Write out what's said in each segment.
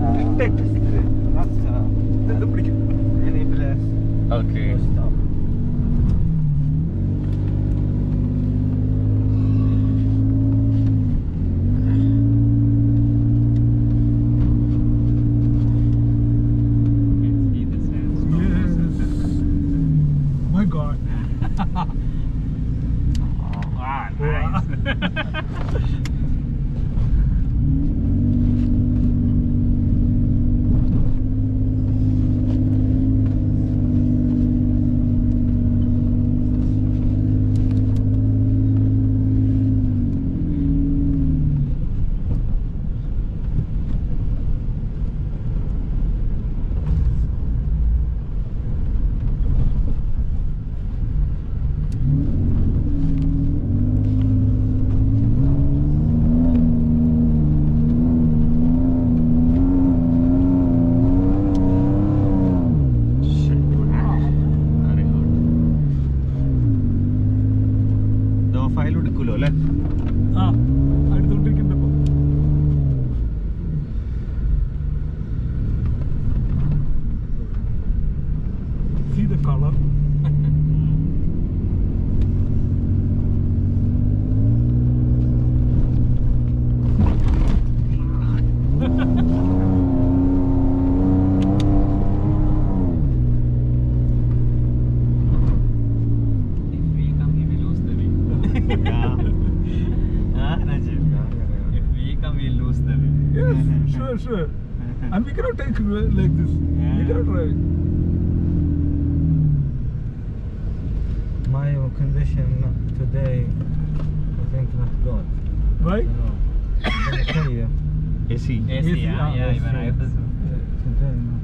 Text. Not any place. Okay. to stop. See the sandstorm. My God. Ah, nice. Very good. The file എടുക്കുമല്ലോ അല്ലേ? ആ അടുത്തോണ്ടിരിക്കുന്നുണ്ട് ഇപ്പൊ. See the color. If we come, we lose the way. Ah, Najib. If we come, we lose the way. Yes, sure. And we cannot take like this. We Yeah. cannot drive. My condition today, I think not good. Why? You know, I'm gonna tell you. AC. AC, yeah, AC. even I was. Today, no.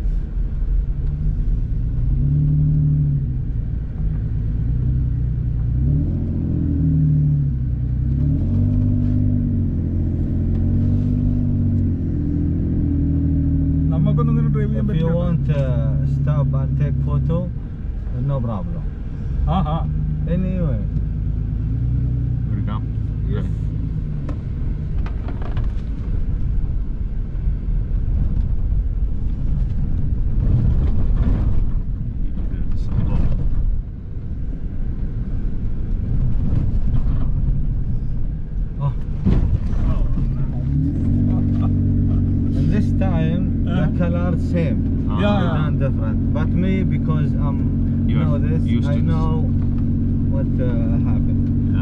നമുക്കൊന്നും ഇങ്ങനെ drive ചെയ്യാൻ If you പറ്റില്ല. want stop and take photo, no problem. Aaha. Anyway, എടുക്കാം. Yes. സംഭവം. oh, and this time the color same. Yeah. Not different. But me, because You know are this, used I to this. know what happened. ആ.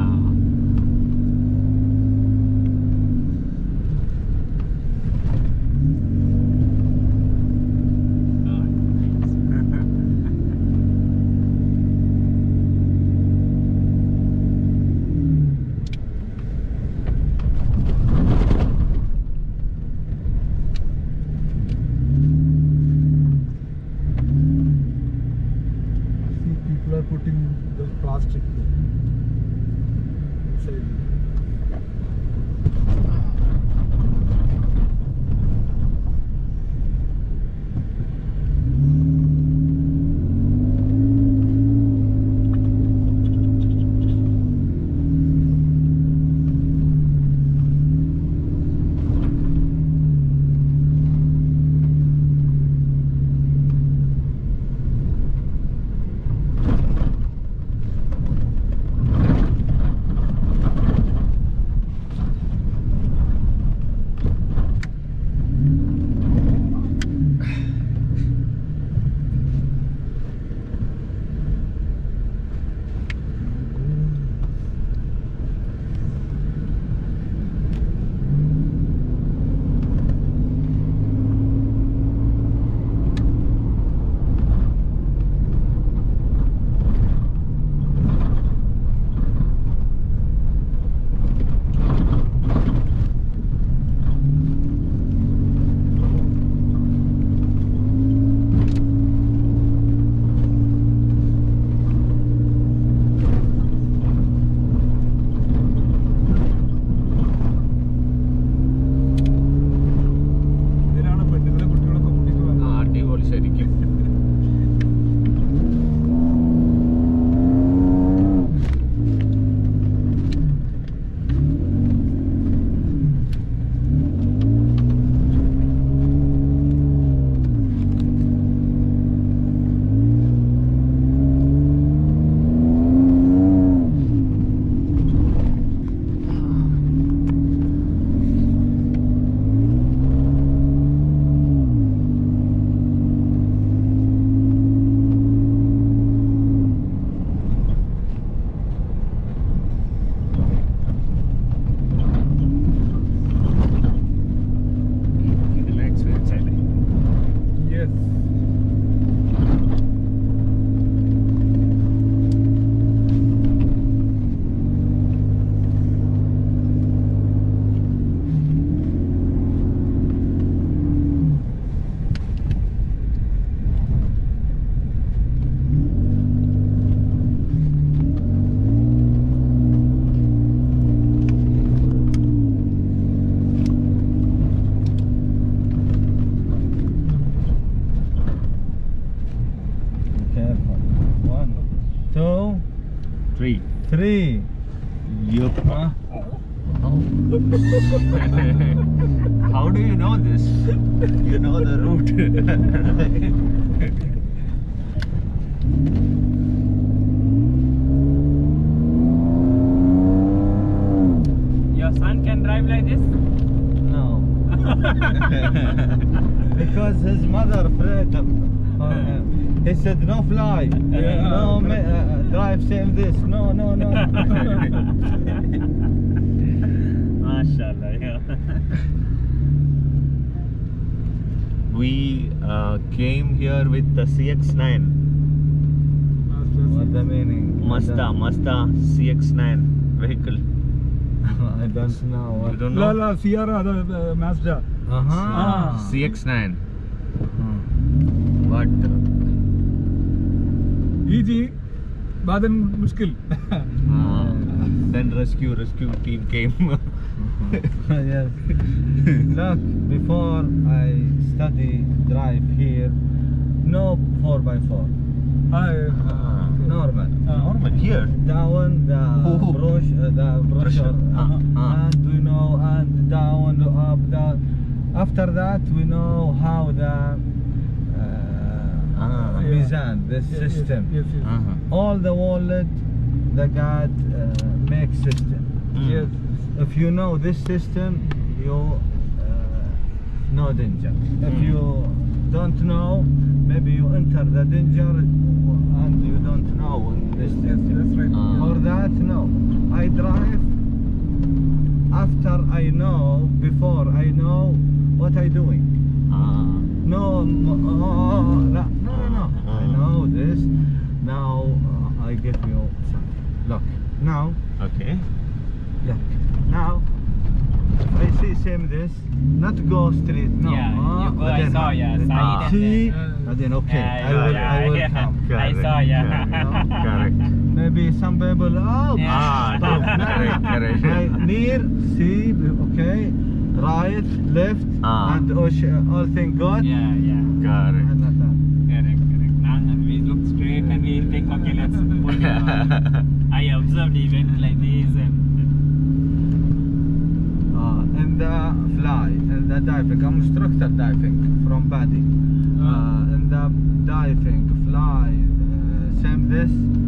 See, people are putting the plastic there. Yes. Careful. 1, 2, 3. 3. Yup. Huh? How do you know this? You know the route. Your son can drive like this? No. Because his mother afraid of him. He said no fly. No drive same this. No. MashaAllah, yeah. We came here with the CX-9. What the meaning? Mazda CX-9 vehicle. I don't know. You What. don't La know? la Sierra, the Mazda. Uh-huh. CX-9. Uh-huh. But Easy, baden mushkil. then rescue team came. Yes. Look, before I study drive here, no 4x4. Normal. Normal here. Down the Oh. brochure, and we know, and down, up, down. After that, we know how the mizan, the system. Yes. All the wallet, the God make system. Yes. If you know this system, you no danger. If you don't know, maybe you enter the danger and you don't know this system. That's right. For that, no. I drive after I know, before I know what I doing. No. I know this. Now I give you something. Look. Now. Okay. Look. Now. I see same this. Not go straight. No. Yeah, you go, I then saw, yeah, side and See. then- Then okay. Yeah, I will yeah. come. I saw, yeah. Correct. Maybe some people. Oh. Yeah. Stop. Correct. Near. See. Okay. Right. Left. And all thing good. Yeah. Correct. And like that. Correct. Now we look straight and we think, okay, let's pull it. I observed the event like this and In the fly, in the diving, I'm instructor diving from Badi. In the diving, fly, same this.